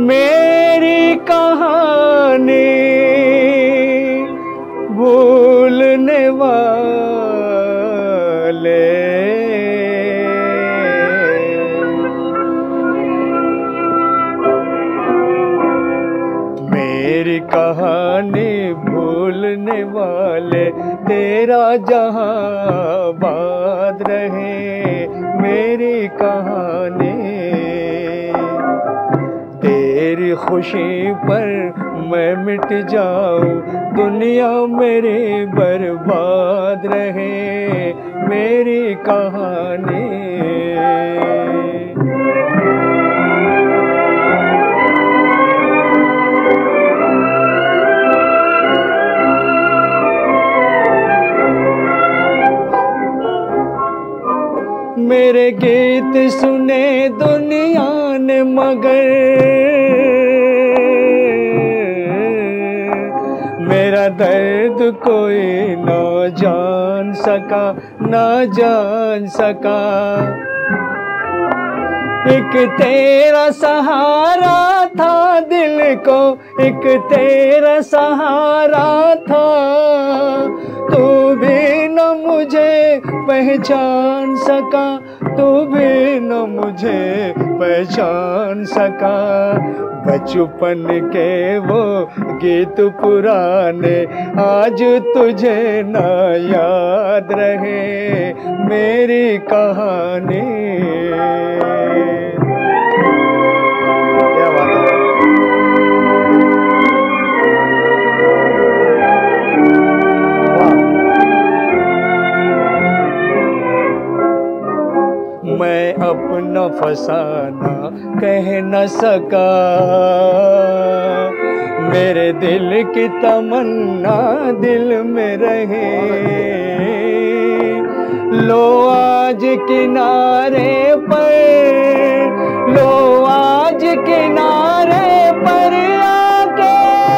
मेरी कहानी भूलने वाले, मेरी कहानी भूलने वाले, तेरा जहां आबाद रहे। मेरी कहानी तेरी खुशी पर मैं मिट जाऊं, दुनिया मेरी बर्बाद रहे। मेरी कहानी मेरे गीत सुने दुनिया ने मगर मेरा दर्द कोई ना जान सका, ना जान सका। एक तेरा सहारा था दिल को, एक तेरा सहारा था, तू भी न मुझे पहचान सका, तू भी न मुझे पहचान सका। बचपन के वो गीत पुराने आज तुझे न याद रहे। मेरी कहानी क्या बात है। मैं अपना फसाना कह न सका, मेरे दिल की तमन्ना दिल में रहे। लो आज किनारे पर, लो आज किनारे पर आके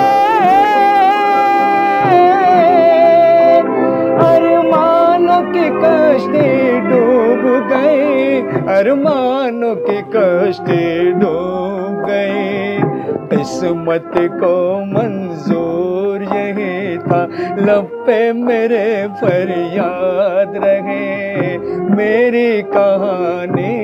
अरमानों की कश्ती डूब गई, अरमानों की कश्ती डूब गई। किस्मत को मंजूर यही था, लब पे मेरे फरियाद रहे। मेरी कहानी,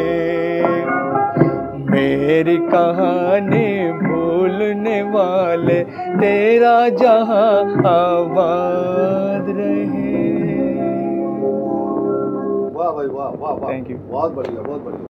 मेरी कहानी भूलने वाले, तेरा जहां आबाद रहे। वाह भाई वाह वाह वाह, थैंक यू। बहुत बढ़िया बहुत बढ़िया।